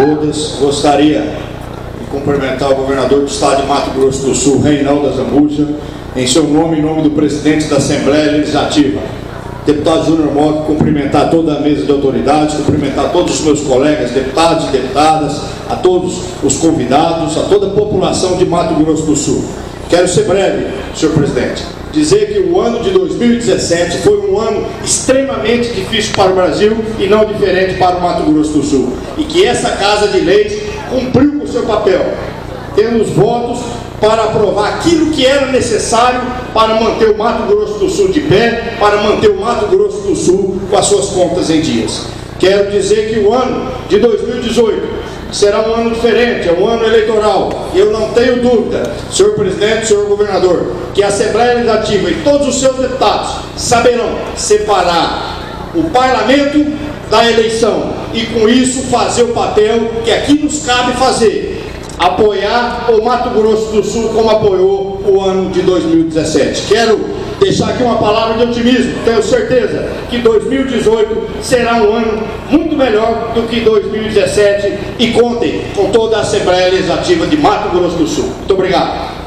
todas. Gostaria de cumprimentar o governador do estado de Mato Grosso do Sul, Reinaldo Azambuja, em seu nome e em nome do presidente da Assembleia Legislativa. Deputado Júnior Mota, cumprimentar toda a mesa de autoridades, cumprimentar todos os meus colegas, deputados e deputadas, a todos os convidados, a toda a população de Mato Grosso do Sul. Quero ser breve, senhor presidente, dizer que o ano de 2017 foi um ano extremamente difícil para o Brasil e não diferente para o Mato Grosso do Sul. E que essa Casa de Leis cumpriu com o seu papel. Temos votos para aprovar aquilo que era necessário para manter o Mato Grosso do Sul de pé, para manter o Mato Grosso do Sul com as suas contas em dias. Quero dizer que o ano de 2018 será um ano diferente, é um ano eleitoral, e eu não tenho dúvida, senhor presidente, senhor governador, que a Assembleia Legislativa e todos os seus deputados saberão separar o parlamento da eleição e com isso fazer o papel que aqui nos cabe fazer: apoiar o Mato Grosso do Sul como apoiou o ano de 2017. Quero deixar aqui uma palavra de otimismo. Tenho certeza que 2018 será um ano muito melhor do que 2017 e contem com toda a Assembleia Legislativa de Mato Grosso do Sul. Muito obrigado.